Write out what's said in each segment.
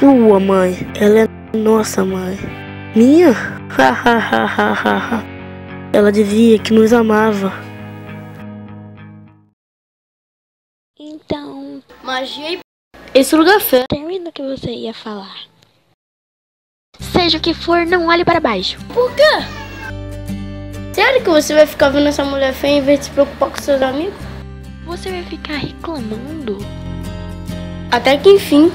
sua, mãe. Ela é nossa mãe. Minha? Ha. Ela dizia que nos amava. Então, Magia e... Esse lugar é feio. termina o que você ia falar. Seja o que for, não olhe para baixo. Por quê? Sério que você vai ficar vendo essa mulher feia em vez de se preocupar com seus amigos? Você vai ficar reclamando? Até que enfim.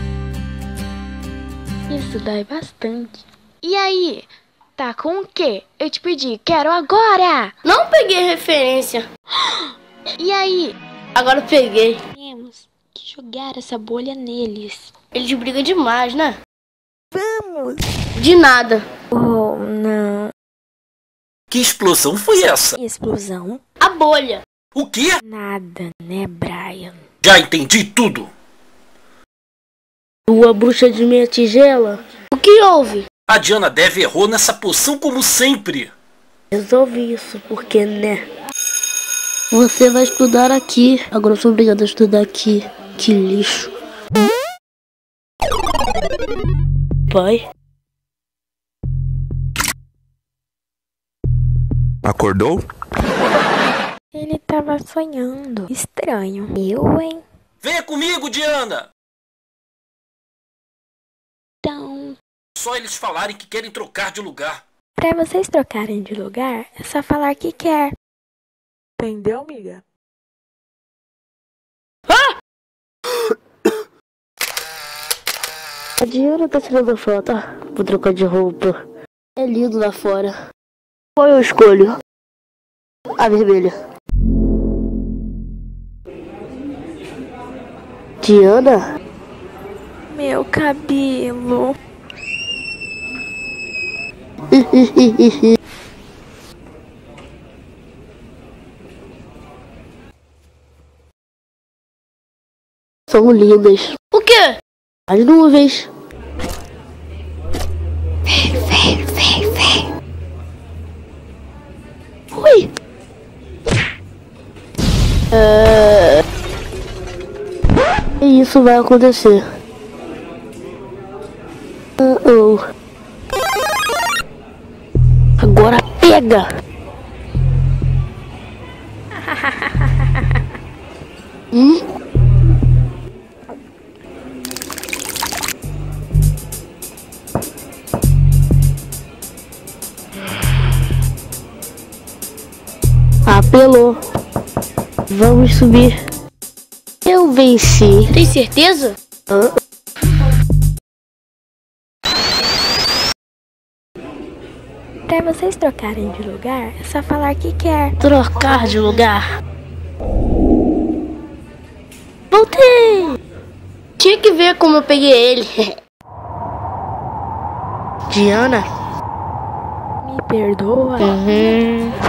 Isso dói bastante. E aí? Tá com o quê? Eu te pedi, quero agora! Não peguei referência. E aí? Agora eu peguei. Temos que jogar essa bolha neles. Eles brigam demais, né? Vamos! De nada. Oh, não. Que explosão foi essa? Explosão? A bolha. O quê? Nada, né, Brian? Já entendi tudo. Tua bruxa de meia tigela? O que houve? A Diana Dev errou nessa poção como sempre. Resolve isso, porque, né? Você vai estudar aqui. Agora eu sou obrigado a estudar aqui. Que lixo. Pai? Acordou? Ele tava sonhando. Estranho. Eu, hein? Venha comigo, Diana. Então, Só eles falarem que querem trocar de lugar. pra vocês trocarem de lugar, é só falar que quer. Entendeu, amiga? A Diana tá tirando foto. Vou trocar de roupa. É lindo lá fora. Qual eu escolho? A vermelha. Diana? Meu cabelo. São lindas. O quê? As nuvens. Vem. Ui. E isso vai acontecer. Agora pega! Apelou. Vamos subir. Eu venci. Tem certeza? Pra vocês trocarem de lugar, é só falar que quer. Trocar de lugar. Voltei! Tinha que ver como eu peguei ele. Diana? Me perdoa? Uhum.